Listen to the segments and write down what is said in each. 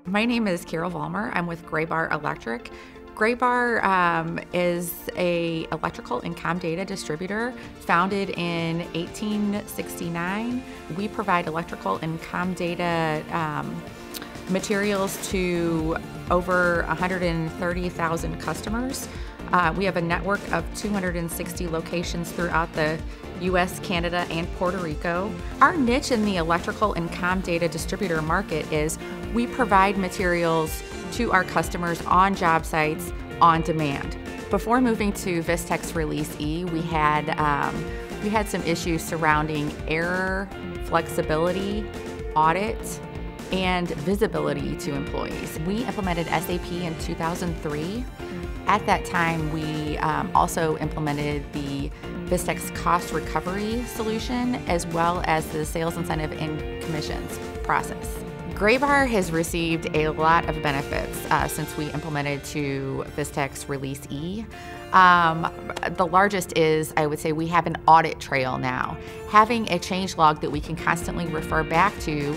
My name is Carol Vollmer. I'm with Graybar Electric. Graybar is a electrical and comm data distributor founded in 1869. We provide electrical and comm data materials to over 130,000 customers. We have a network of 260 locations throughout the US, Canada, and Puerto Rico. Our niche in the electrical and comm data distributor market is we provide materials to our customers on job sites on demand. Before moving to Vistex Release E, we had some issues surrounding error, flexibility, audit, and visibility to employees. We implemented SAP in 2003. At that time, we also implemented the Vistex cost recovery solution, as well as the sales incentive and commissions process. Graybar has received a lot of benefits since we implemented to Vistex Release E. The largest is, I would say, we have an audit trail now. Having a change log that we can constantly refer back to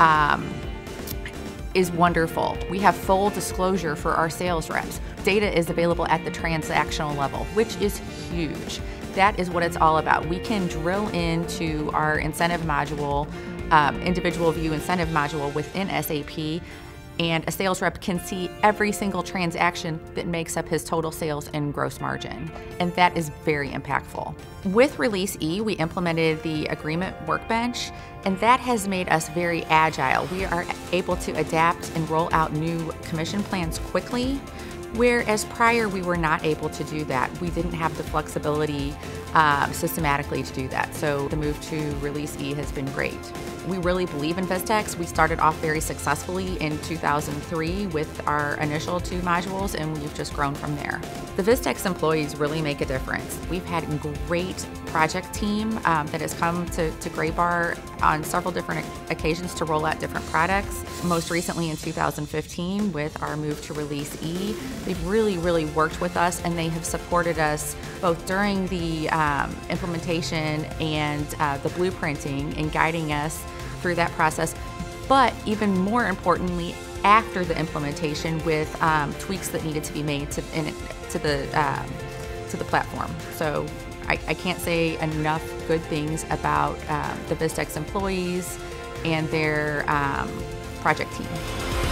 is wonderful. We have full disclosure for our sales reps. Data is available at the transactional level, which is huge. That is what it's all about. We can drill into our incentive module, individual view incentive module within SAP, and a sales rep can see every single transaction that makes up his total sales and gross margin. And that is very impactful. With Release E, we implemented the agreement workbench, and that has made us very agile. We are able to adapt and roll out new commission plans quickly, whereas prior we were not able to do that. We didn't have the flexibility systematically to do that. So the move to Release E has been great. We really believe in Vistex. We started off very successfully in 2003 with our initial 2 modules, and we've just grown from there. The Vistex employees really make a difference. We've had a great project team that has come to Graybar on several different occasions to roll out different products. Most recently in 2015 with our move to Release E. They've really worked with us, and they have supported us both during the implementation and the blueprinting and guiding us through that process, but even more importantly, after the implementation with tweaks that needed to be made to the platform. So I can't say enough good things about the Vistex employees and their project team.